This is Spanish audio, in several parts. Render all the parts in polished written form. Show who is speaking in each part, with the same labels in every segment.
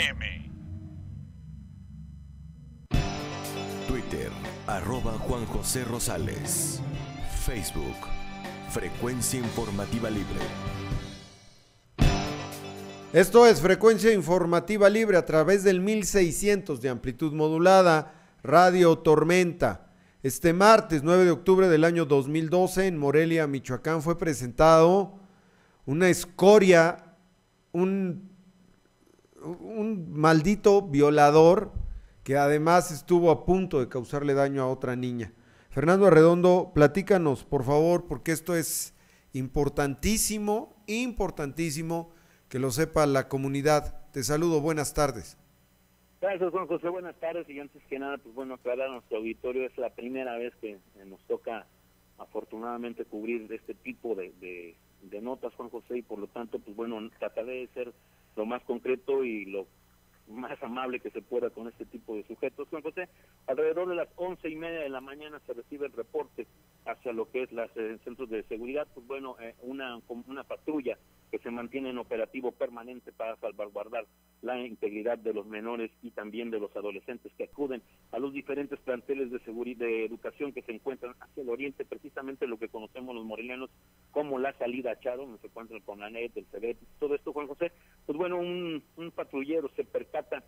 Speaker 1: Twitter, @Juan José Rosales. Facebook, Frecuencia Informativa Libre.
Speaker 2: Esto es Frecuencia Informativa Libre a través del 1600 de amplitud modulada, Radio Tormenta. Este martes 9 de octubre del año 2012 en Morelia, Michoacán, fue presentado una escoria, un maldito violador que además estuvo a punto de causarle daño a otra niña. Fernando Arredondo, platícanos, por favor, porque esto es importantísimo que lo sepa la comunidad. Te saludo, buenas tardes.
Speaker 3: Gracias, Juan José, buenas tardes. Y antes que nada, pues bueno, aclarar a nuestro auditorio, es la primera vez que nos toca afortunadamente cubrir este tipo de notas, Juan José, y por lo tanto, pues bueno, trataré de ser lo más concreto y lo más amable que se pueda con este tipo de sujetos. Juan José, alrededor de las 11:30 de la mañana se recibe el reporte hacia lo que es los centros de seguridad, pues bueno, una patrulla que se mantiene en operativo permanente para salvaguardar la integridad de los menores y también de los adolescentes que acuden a los diferentes planteles de seguridad, de educación que se encuentran hacia el oriente, precisamente lo que conocemos los morelianos como la salida a Charo, donde se encuentra el CONANET, el CEBET, todo esto, Juan José. Pues bueno, un patrullero se percata,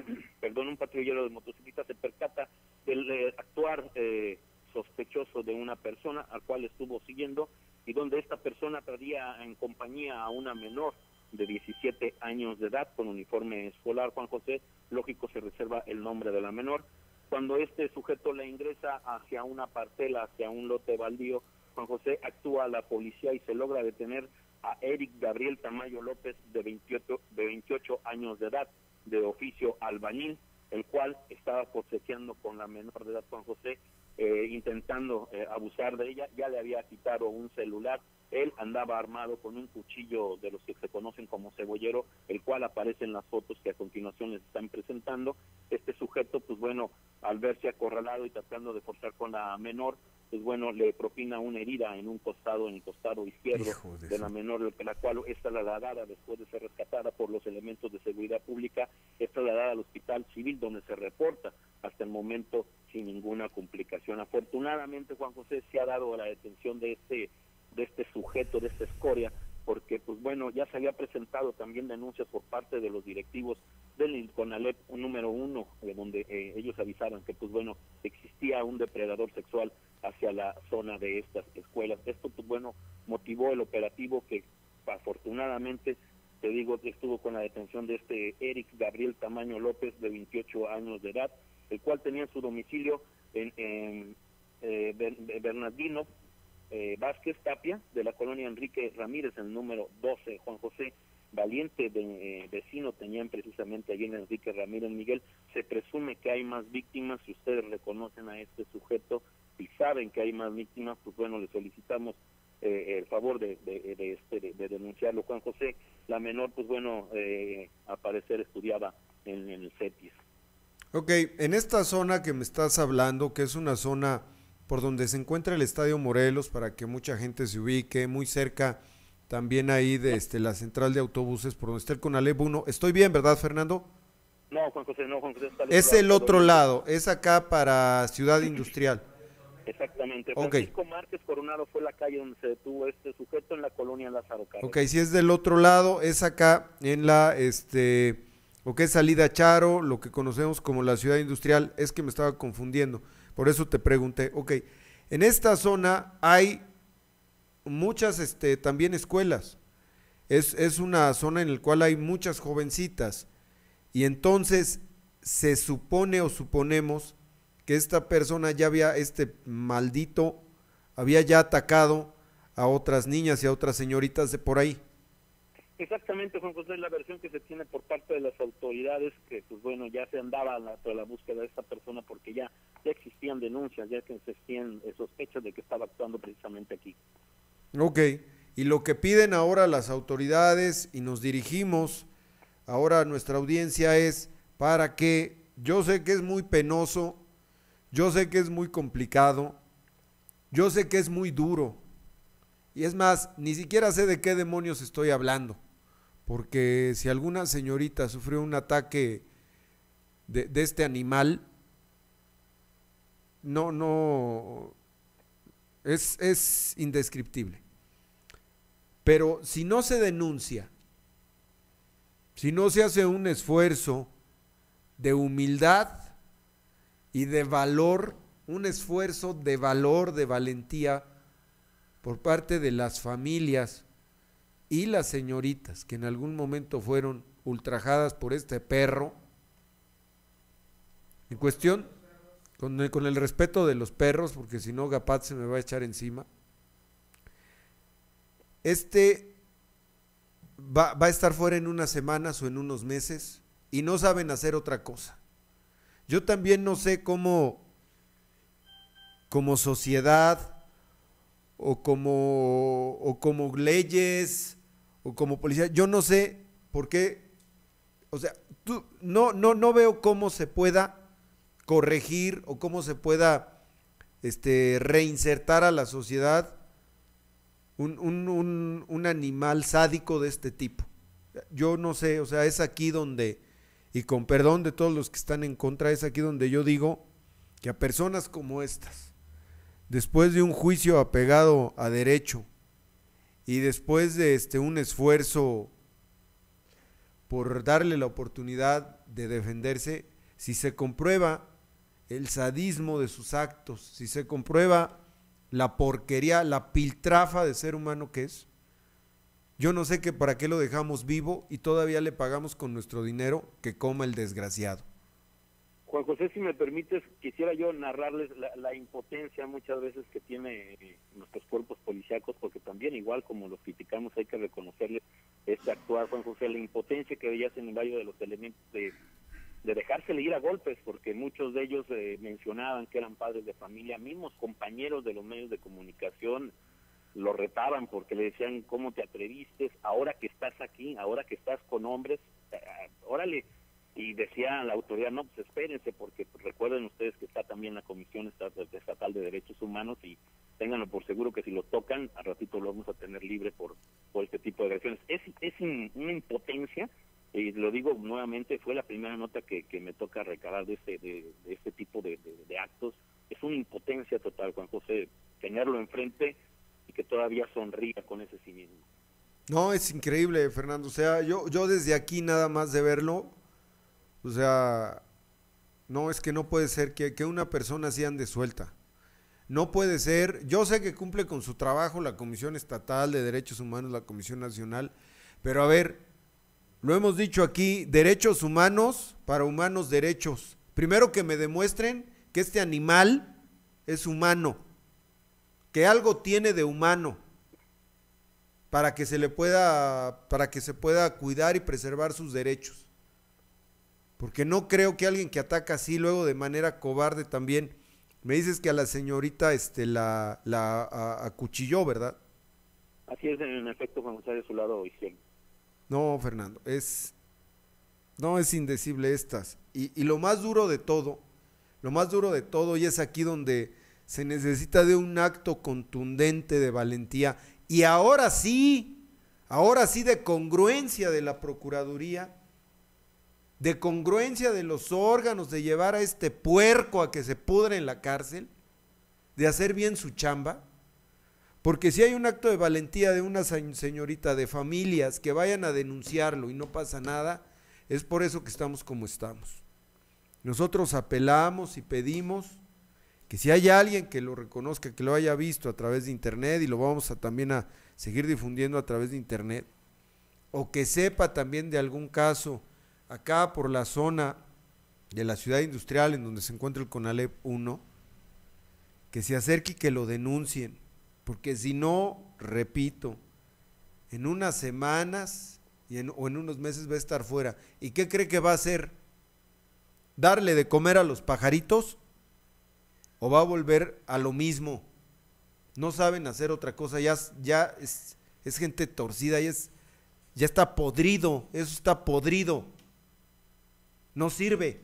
Speaker 3: un patrullero de motocicleta se percata del actuar sospechoso de una persona al cual estuvo siguiendo, y donde esta persona traía en compañía a una menor de 17 años de edad con uniforme escolar, Juan José. Lógico, se reserva el nombre de la menor. Cuando este sujeto la ingresa hacia una parcela, hacia un lote baldío, Juan José, actúa la policía y se logra detener a Eric Gabriel Tamayo López, de 28 años de edad, de oficio albañil, el cual estaba forcejeando con la menor de edad, Juan José, intentando abusar de ella. Ya le había quitado un celular. Él andaba armado con un cuchillo de los que se conocen como cebollero, el cual aparece en las fotos que a continuación les están presentando. Este sujeto, pues bueno, al verse acorralado y tratando de forzar con la menor, pues bueno, le propina una herida en el costado izquierdo de la menor, la cual es trasladada después de ser rescatada por los elementos de seguridad pública, es trasladada al hospital civil, donde se reporta hasta el momento sin ninguna complicación. Afortunadamente, Juan José, se ha dado la detención de este sujeto, de esta escoria, porque pues bueno, ya se había presentado también denuncias por parte de los directivos del CONALEP número 1, donde ellos avisaron que pues bueno, existía un depredador sexual hacia la zona de estas escuelas. Esto pues bueno, motivó el operativo que afortunadamente, te digo, que estuvo con la detención de este Eric Gabriel Tamayo López, de 28 años de edad, el cual tenía su domicilio en Bernardino Vázquez Tapia, de la colonia Enrique Ramírez, en el número 12, Juan José. Valiente vecino tenían precisamente allí en Enrique Ramírez, Miguel. Se presume que hay más víctimas. Si ustedes reconocen a este sujeto y saben que hay más víctimas, pues bueno, le solicitamos el favor de denunciarlo, Juan José. La menor, pues bueno, al parecer estudiaba en el CETIS.
Speaker 2: Ok, en esta zona que me estás hablando, que es una zona por donde se encuentra el Estadio Morelos, para que mucha gente se ubique, muy cerca también ahí de la central de autobuses, por donde está el CONALEP 1. ¿Estoy bien, verdad, Fernando?
Speaker 3: No, Juan José, no, Juan José.
Speaker 2: Es el otro lado, es acá para Ciudad Industrial.
Speaker 3: Exactamente.
Speaker 2: Okay.
Speaker 3: Francisco Márquez Coronado fue la calle donde se detuvo este sujeto, en la colonia Lázaro Cárdenas.
Speaker 2: Ok, si es del otro lado, es acá en la, lo que es salida Charo, lo que conocemos como la Ciudad Industrial. Es que me estaba confundiendo, por eso te pregunté. Ok, en esta zona hay muchas también escuelas. Es una zona en la cual hay muchas jovencitas, y entonces se supone o suponemos que esta persona ya había, maldito, había ya atacado a otras niñas y a otras señoritas de por ahí.
Speaker 3: Exactamente, Juan José, la versión que se tiene por parte de las autoridades, que pues bueno, ya se andaba tras la búsqueda de esta persona, porque ya existían denuncias, ya que existían sospechas de que estaba actuando precisamente aquí.
Speaker 2: Ok, y lo que piden ahora las autoridades, y nos dirigimos ahora a nuestra audiencia, es para que, yo sé que es muy penoso, yo sé que es muy complicado, yo sé que es muy duro, y es más, ni siquiera sé de qué demonios estoy hablando, porque si alguna señorita sufrió un ataque de este animal, no, es indescriptible. Pero si no se denuncia, si no se hace un esfuerzo de humildad y de valor, un esfuerzo de valor, de valentía por parte de las familias y las señoritas que en algún momento fueron ultrajadas por este perro, en cuestión, con el respeto de los perros, porque si no Gapat se me va a echar encima, va a estar fuera en unas semanas o en unos meses y no saben hacer otra cosa. Yo también no sé cómo, como sociedad o como leyes o como policía, yo no sé por qué, o sea, no veo cómo se pueda corregir o cómo se pueda reinsertar a la sociedad un animal sádico de este tipo. Yo no sé, o sea, es aquí donde, y con perdón de todos los que están en contra, es aquí donde yo digo que a personas como estas, después de un juicio apegado a derecho y después de un esfuerzo por darle la oportunidad de defenderse, si se comprueba el sadismo de sus actos, si se comprueba la porquería, la piltrafa de ser humano que es, yo no sé que para qué lo dejamos vivo y todavía le pagamos con nuestro dinero que coma el desgraciado.
Speaker 3: Juan José, si me permites, quisiera yo narrarles la impotencia muchas veces que tiene nuestros cuerpos policíacos, porque también, igual como los criticamos, hay que reconocerles este actuar, Juan José, la impotencia que veías en varios de los elementos de dejársele ir a golpes, porque muchos de ellos mencionaban que eran padres de familia, mismos compañeros de los medios de comunicación lo retaban porque le decían, ¿cómo te atreviste? Ahora que estás aquí, ahora que estás con hombres, órale. Y decía la autoridad, no, pues espérense, porque recuerden ustedes que está también la Comisión Estatal de Derechos Humanos y ténganlo por seguro que si lo tocan, al ratito lo vamos a tener libre por este tipo de agresiones. Es una impotencia. Y lo digo nuevamente, fue la primera nota que me toca recabar de este tipo de actos. Es una impotencia total, Juan José, tenerlo enfrente y que todavía sonría con ese cinismo.
Speaker 2: No, es increíble, Fernando. O sea, yo desde aquí nada más de verlo, o sea, no, es que no puede ser que una persona así ande suelta. No puede ser. Yo sé que cumple con su trabajo la Comisión Estatal de Derechos Humanos, la Comisión Nacional, pero a ver, lo hemos dicho aquí, derechos humanos para humanos derechos. Primero que me demuestren que este animal es humano, que algo tiene de humano, para que se pueda cuidar y preservar sus derechos. Porque no creo que alguien que ataca así, luego de manera cobarde también, me dices que a la señorita la acuchilló, ¿verdad?
Speaker 3: Así es, en efecto, Juan José, de su lado izquierdo.
Speaker 2: No, Fernando, es indecible estas. Y lo más duro de todo, y es aquí donde se necesita de un acto contundente de valentía, y ahora sí de congruencia de la Procuraduría, de congruencia de los órganos, de llevar a este puerco a que se pudre en la cárcel, de hacer bien su chamba. Porque si hay un acto de valentía de una señorita, de familias que vayan a denunciarlo y no pasa nada, es por eso que estamos como estamos. Nosotros apelamos y pedimos que si hay alguien que lo reconozca, que lo haya visto a través de internet, y lo vamos a también a seguir difundiendo a través de internet, o que sepa también de algún caso acá por la zona de la ciudad industrial en donde se encuentra el CONALEP 1, que se acerque y que lo denuncien. Porque si no, repito, en unas semanas o en unos meses va a estar fuera. ¿Y qué cree que va a hacer? ¿Darle de comer a los pajaritos? ¿O va a volver a lo mismo? No saben hacer otra cosa, ya es gente torcida, ya está podrido, eso está podrido. No sirve.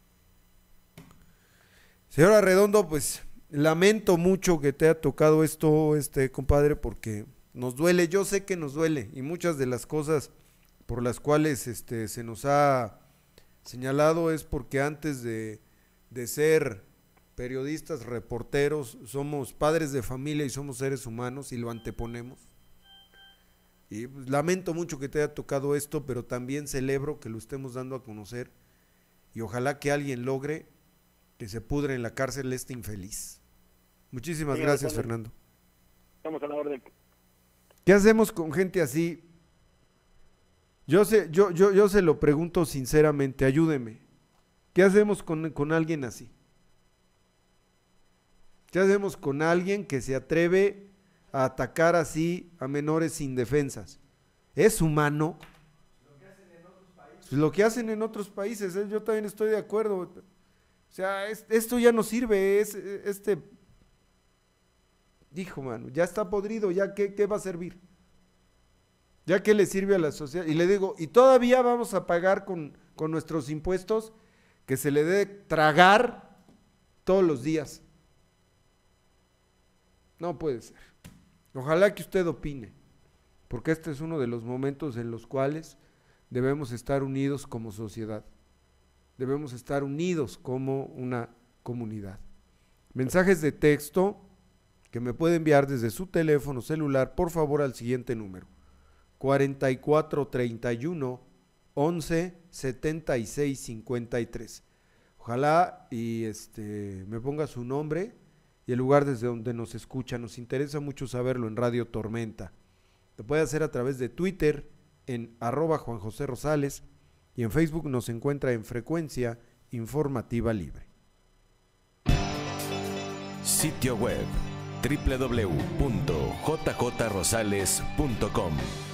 Speaker 2: Señora Redondo, pues lamento mucho que te haya tocado esto, compadre, porque nos duele, yo sé que nos duele, y muchas de las cosas por las cuales se nos ha señalado es porque antes de ser periodistas, reporteros, somos padres de familia y somos seres humanos y lo anteponemos. Y pues, lamento mucho que te haya tocado esto, pero también celebro que lo estemos dando a conocer y ojalá que alguien logre que se pudre en la cárcel este infeliz. Muchísimas gracias, Fernando.
Speaker 3: Estamos a la orden.
Speaker 2: ¿Qué hacemos con gente así? Yo se lo pregunto sinceramente, ayúdeme. ¿Qué hacemos con alguien así? ¿Qué hacemos con alguien que se atreve a atacar así a menores indefensas? ¿Es humano? Lo que hacen en otros países, yo también estoy de acuerdo. O sea, esto ya no sirve, dijo, mano, ya está podrido, ya ¿qué va a servir? ¿Ya qué le sirve a la sociedad? Y le digo, y todavía vamos a pagar con nuestros impuestos que se le dé tragar todos los días. No puede ser. Ojalá que usted opine, porque este es uno de los momentos en los cuales debemos estar unidos como sociedad. Debemos estar unidos como una comunidad. Mensajes de texto que me puede enviar desde su teléfono celular, por favor, al siguiente número: 4431 11 76 53. Ojalá y me ponga su nombre y el lugar desde donde nos escucha. Nos interesa mucho saberlo en Radio Tormenta. Lo puede hacer a través de Twitter en @JuanJosé y en Facebook nos encuentra en Frecuencia Informativa Libre.
Speaker 1: Sitio web www.jjrosales.com